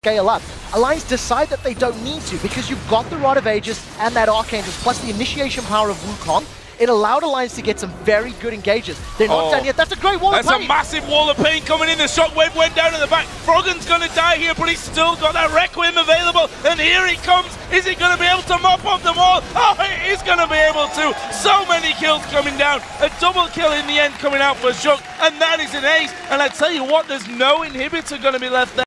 scale up. Alliance decide that they don't need to because you've got the Rod of Ages and that Archangel plus the initiation power of Wukong. It allowed Alliance to get some very good engages. They're not done yet. That's a great wall of pain. That's a massive wall of pain coming in. The shockwave went down in the back. Froggen's going to die here, but he's still got that Requiem available. And here he comes. Is he going to be able to mop up them all? Oh, he is going to be able to. So many kills coming down. A double kill in the end coming out for Shook. And that is an ace. And I tell you what, there's no inhibitor going to be left there.